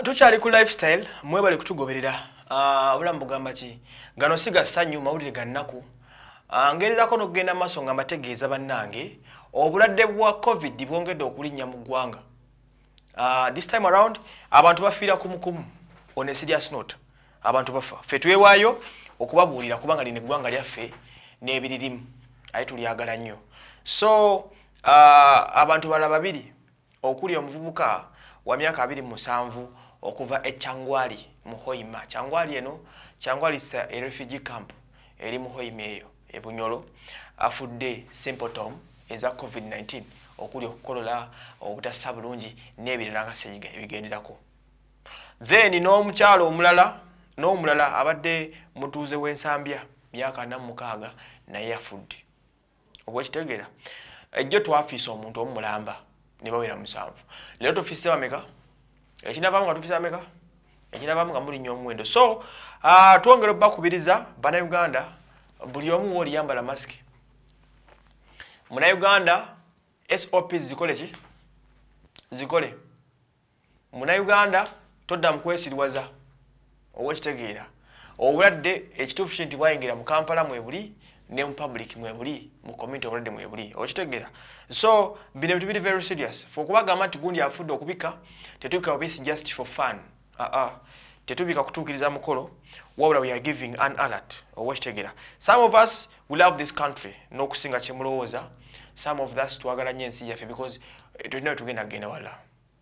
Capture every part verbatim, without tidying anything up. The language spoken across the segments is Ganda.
tukyali ku lifestyle mwebale kutugoberera uh, obulamu bugamba ki gano siga sanyu mawulire gannaku uh, ngerezako n'okugenda maaso nga mbategeeza bannange obulwadde bwa covid bwongedde okulinnya mu ggwanga. Uh, this time around abantu bafiira kumukumu on a serious note. Abantu bafa ffe twewaayo okubabuulira kubanga lino eggwanga lyaffe n'ebiririmu aye tulyagala nnyo. So uh, abantu bala babiri okuli omuvubuka wa myaka abiri musanvu okuva e Kyangwali mu Hoima. Kyangwali eno Kyangwali sa a refugee camp eri mu Hoima eyo e Bunyoro afudde symptom eza covid nineteen okuli okukolola obutassa bulungi n'ebirala nga Kisenyiga ebigenderako. Then n'omukyalo omulala n'omulala abadde mutuuze w'ensambya myaka ana mu mukaaga naye yafudde. Obwekitegeera ejjo twafiisa omuntu omulamba ne bawera musanvu. Leero tufiise bameka? Ekinavaamu nga tufiise bameka? Ekinavaamu nga muli nnyo omuwendo. So uh, twongera bakubiriza bannayuganda buli omu w'oli yambala masiki. Munnayuganda S O Ps zikole ki? Zikole. Munnayuganda todda mu kwesiriwaza. Obwekitegeera obulwadde ekituufu kinti bwayingira mu Kampala mwebuli ne mu public mwebuli mu community obulwadde mwebuli. Obwekitegeera. So bino ebintu biri very serious. For kubagamba nti gundi afudde okubika tetubika obisi just for fun. Uh -uh. Tetubika kutuukiriza mukolo wabula we are giving an alert. Obwekitegeera. Some of us we love this country n'okusinga kye mulowooza. Some of us twagala nnyo ensi yaffe because tulina tugenda genda wala.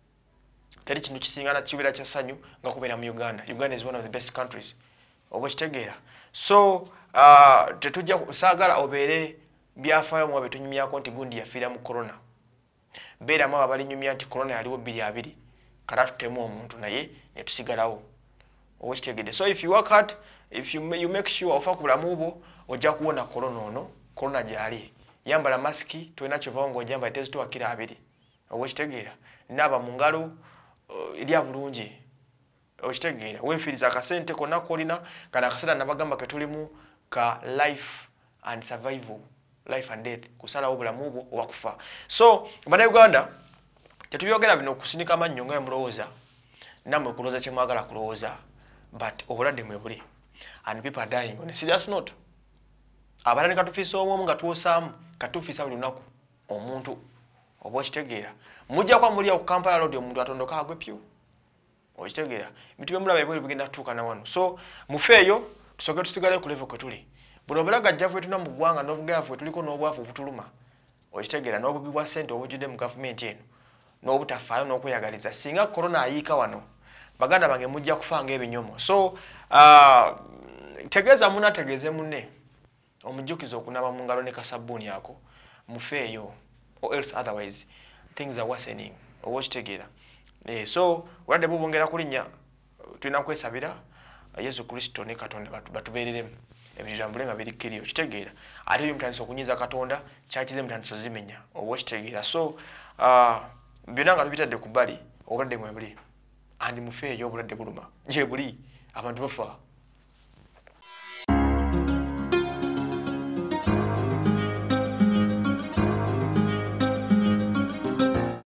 Teri kintu kisingana kibeera kya ssanyu nga kubeera mu Uganda. Uganda is one of the best countries. Obwekitegeera. So uh, tetujja kusaagala obeere byafaayo mu betunyumyako nti gundi yafiira mu corona. Beera mu abalinyumya nti corona yaliwo bbiri abiri kata tutemu omuntu naye ne tusigalawo. Obwekitegeera. So if you work hard, if you, you make sure ofa ku bulamu bwo ojja kuwona corona ono, corona gyali. Yambala masiki toina kyova ngo ojamba etezito akira abiri. Obwekitegeera. Naba mu ngalo uh, eri abulungi. Obwekitegeera. Weefiriza akasente konna kolina kana akasente nabagamba ke tulimu ka life and survival, life and death, kusala obulamu bwo oba kufa. So bannayuganda tetubyogera bino kusinika mannyo nga mulowooza namwe kulowooza kye mwagala kulowooza, but obulwadde mwebuli and people are dying on a serious note. Abalani katufiisa omwomu nga tuwosaamu katufiisa buli lunaku omuntu. Obwekitegeera mujja kwa muli ku Kampala road omuntu atondoka agwe pyu. Obwekitegeera ebintu byemulaba ebyo bigenda tuuka na wano. So mufeeyo tusoke tusigale ku level kwe tuli. Buno bulaga jjaffe tuna mu ggwanga n'obugavu tuliko n'obwavu obutuluma. Obwekitegeera n'obubi bwa ssente obujjudde mu gavumenti eno n'obutafaayo n'okweyagaliza. Singa corona ayiika wano baganda bange mujja kufa ng'ebinyomo. So uh, tegeeza munne ategeeze munne omujjukiza okunaaba mu ngalo ne kasabbuuni ako mufeeyo or else otherwise things are worsening. Obwekitegeera. Eh, so wadde bubongera kulinnya tulina kwesabira Yesu Kristo ne Katonda batubeereremu ebirambule nga birikkiriyo. Kitegeera ate byo mutandisa okunyiza Katonda kyakize mutandisa zimenya. Obwekitegeera. So uh, byonna nga tubitadde ku bbali obulwadde mwebuli andi mufeeyo obulwadde buluma gye buli abantu bafa.